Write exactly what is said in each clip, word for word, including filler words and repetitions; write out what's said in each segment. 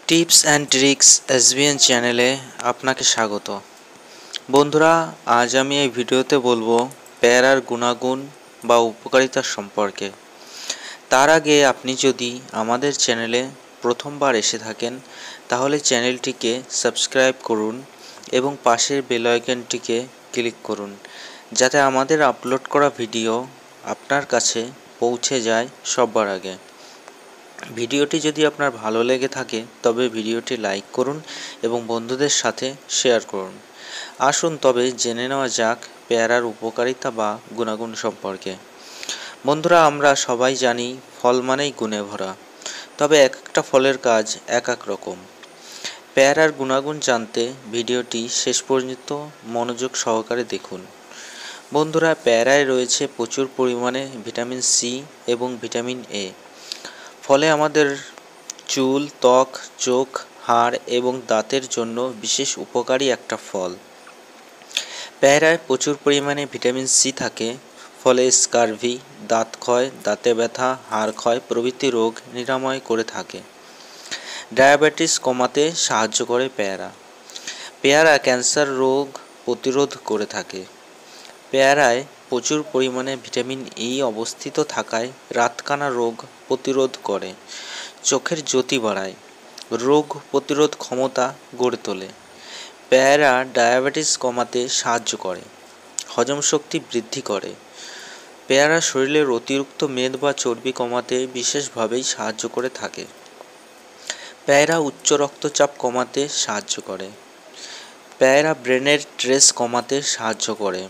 Tips and tricks SBN চ্যানেলে আপনাকে স্বাগত। বন্ধুরা, আজ আমি এই ভিডিওতে বলবো পেয়ারার গুণাগুণ বা উপকারিতা সম্পর্কে। তার আগে আপনি যদি আমাদের চ্যানেলে প্রথমবার এসে থাকেন তাহলে চ্যানেলটিকে সাবস্ক্রাইব করুন এবং পাশের বেল আইকনটিকে ক্লিক করুন, যাতে আমাদের আপলোড করা ভিডিও আপনার কাছে পৌঁছে যায় সবার আগে। ভিডিওটি যদি আপনার ভালো লেগে থাকে তবে ভিডিওটি লাইক করুন এবং বন্ধুদের সাথে শেয়ার করুন। আসুন তবে জেনে নেওয়া যাক পেয়ারার উপকারিতা বা গুণাগুণ সম্পর্কে। বন্ধুরা, আমরা সবাই জানি ফল মানেই গুণে ভরা, তবে এক একটা ফলের কাজ এক এক রকম। পেয়ারার গুণাগুণ জানতে ভিডিওটি শেষ পর্যন্ত মনোযোগ সহকারে দেখুন। বন্ধুরা, পেয়ারায় রয়েছে প্রচুর পরিমাণে ভিটামিন সি এবং ভিটামিন এ। ফলে আমাদের চুল, ত্বক, চোখ, হাড় এবং দাঁতের জন্য বিশেষ উপকারী একটা ফল। পেয়ারায় প্রচুর পরিমাণে ভিটামিন সি থাকে, ফলে স্কারভি, দাঁত ক্ষয়, দাঁতে ব্যথা, হাড় ক্ষয় প্রভৃতি রোগ নিরাময় করে থাকে। ডায়াবেটিস কমাতে সাহায্য করে পেয়ারা। পেয়ারা ক্যান্সার রোগ প্রতিরোধ করে থাকে। পেয়ারায় প্রচুর পরিমাণে ভিটামিন ই অবস্থিত থাকায় রাতকানা রোগ প্রতিরোধ করে, চোখের জ্যোতি বাড়ায়, রোগ প্রতিরোধ ক্ষমতা গড়ে তোলে। পেয়ারা ডায়াবেটিস কমাতে সাহায্য করে, হজম শক্তি বৃদ্ধি করে। পেয়ারা শরীরের অতিরিক্ত মেদ বা চর্বি কমাতে বিশেষভাবেই সাহায্য করে থাকে। পেয়ারা উচ্চ রক্তচাপ কমাতে সাহায্য করে। পেয়ারা ব্রেনের স্ট্রেস কমাতে সাহায্য করে।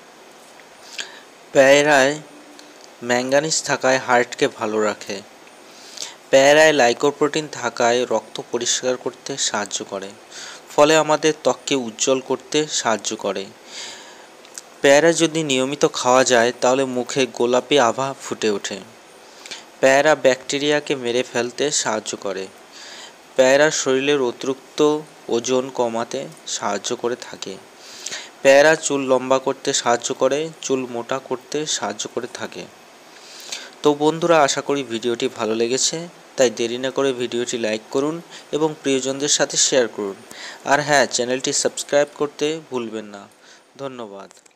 পেয়ারায় ম্যাঙ্গানিজ থাকায় হার্টকে ভালো রাখে। পেয়ারায় লাইকোপ্রোটিন থাকায় রক্ত পরিষ্কার করতে সাহায্য করে, ফলে আমাদের ত্বককে উজ্জ্বল করতে সাহায্য করে। পেয়ারা যদি নিয়মিত খাওয়া যায় তাহলে মুখে গোলাপি আভা ফুটে ওঠে। পেয়ারা ব্যাকটেরিয়াকে মেরে ফেলতে সাহায্য করে। পেয়ারা শরীরের অতিরিক্ত ওজন কমাতে সাহায্য করে থাকে। পেয়ারা চুল লম্বা করতে সাহায্য করে, চুল মোটা করতে সাহায্য করে থাকে। তো বন্ধুরা, আশা করি ভিডিওটি ভালো লেগেছে, তাই দেরি না করে ভিডিওটি লাইক করুন এবং প্রিয়জনদের সাথে শেয়ার করুন। আর হ্যাঁ, চ্যানেলটি সাবস্ক্রাইব করতে ভুলবেন না। ধন্যবাদ।